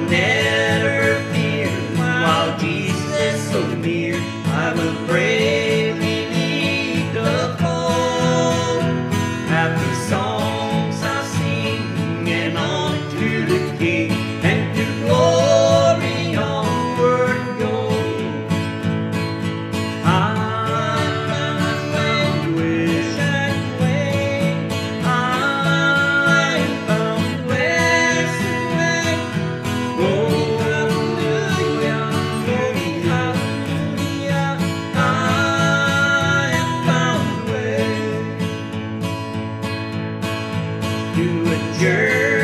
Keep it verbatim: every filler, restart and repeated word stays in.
never fear. While Jesus is so near, I will bravely lead the fold. Happy songs I sing, and on to the King, and to glory onward go. I found where that way, I found where's the way. Oh, hallelujah, glory, hallelujah, I have found the way to a journey